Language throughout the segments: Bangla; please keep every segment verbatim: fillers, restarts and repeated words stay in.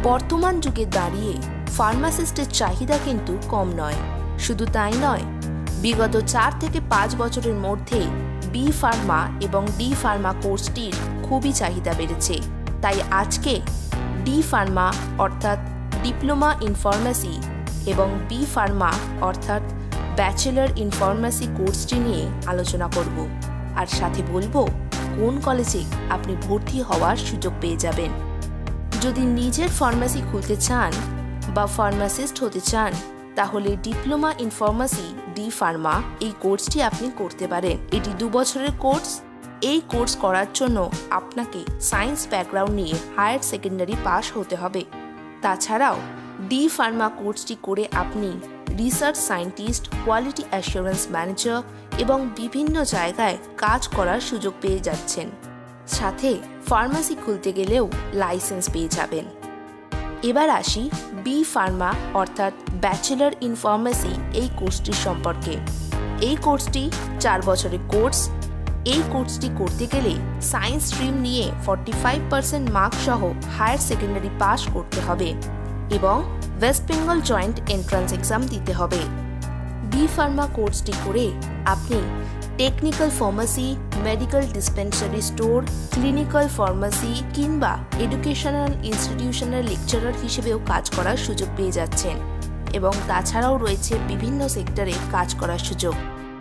বর্তমান যুগে দাঁড়িয়ে ফার্মাসিস্টের চাহিদা কিন্তু কম নয়। শুধু তাই নয়, বিগত চার থেকে পাঁচ বছরের মধ্যে বি ফার্মা এবং ডি ফার্মা কোর্সটির খুবই চাহিদা বেড়েছে। তাই আজকে ডি ফার্মা অর্থাৎ ডিপ্লোমা ইন ফার্মাসি এবং বি ফার্মা অর্থাৎ ব্যাচেলর ইন ফার্মাসি কোর্সটি নিয়ে আলোচনা করব, আর সাথে বলবো কোন কলেজে আপনি ভর্তি হওয়ার সুযোগ পেয়ে যাবেন। যদি নিজের ফার্মাসি খুলতে চান বা ফার্মাসিস্ট হতে চান, তাহলে diploma in pharmacy D pharma এই কোর্সটি আপনি করতে পারেন। এটি দু বছরের কোর্স। এই কোর্স করার জন্য আপনাকে সায়েন্স ব্যাকগ্রাউন্ড নিয়ে হায়ার সেকেন্ডারি পাস হতে হবে। তাছাড়াও ডি ফার্মা কোর্সটি করে আপনি research scientist, quality assurance manager এবং বিভিন্ন জায়গায় কাজ করার সুযোগ পেয়ে যাচ্ছেন। সাথে ফার্মাসি খুলতে গেলেও লাইসেন্স পেয়ে যাবেন। এবার আসি বি ফার্মা অর্থাৎ ব্যাচেলর ইন ফার্মাসি এই কোর্সটির সম্পর্কে। এই কোর্সটি চার বছরের কোর্স। এই কোর্সটি করতে গেলে সায়েন্স স্ট্রিম নিয়ে ফর্টি ফাইভ পার্সেন্ট মার্ক সহ হায়ার সেকেন্ডারি পাস করতে হবে এবং West Bengal joint entrance exam দিতে হবে। বি ফার্মা কোর্সটি করে আপনি technical pharmacy, medical dispensary store, clinical pharmacy কিংবা এডুকেশনাল ইনস্টিটিউশনের লেকচারার হিসেবেও কাজ করার সুযোগ পেয়ে যাচ্ছেন এবং তাছাড়াও রয়েছে বিভিন্ন সেক্টরে কাজ করার সুযোগ।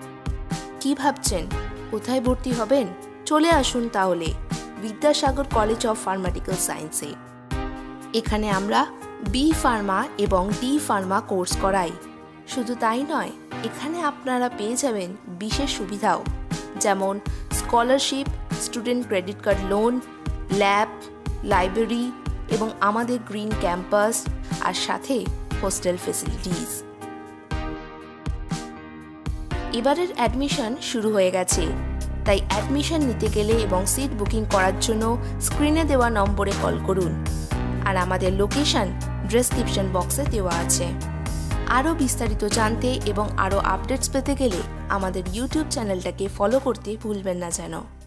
কি ভাবছেন কোথায় ভর্তি হবেন? চলে আসুন তাহলে বিদ্যাসাগর কলেজ অফ ফার্মাটিক্যাল সায়েন্সে। এখানে আমরা বি ফার্মা এবং ডি ফার্মা কোর্স করাই। শুধু তাই নয়, এখানে আপনারা পেয়ে যাবেন বিশেষ সুবিধাও, যেমন scholarship, student credit card loan, lab, library এবং আমাদের গ্রিন ক্যাম্পাস, আর সাথে হোস্টেল ফেসিলিটিস। এবারের অ্যাডমিশন শুরু হয়ে গেছে, তাই অ্যাডমিশন নিতে গেলে এবং সিট বুকিং করার জন্য স্ক্রিনে দেওয়া নম্বরে কল করুন, আর আমাদের লোকেশন ডেসক্রিপশন বক্সে দেওয়া আছে। আরও বিস্তারিত জানতে এবং আরও আপডেটস পেতে গেলে আমাদের ইউটিউব চ্যানেলটাকে ফলো করতে ভুলবেন না যেন।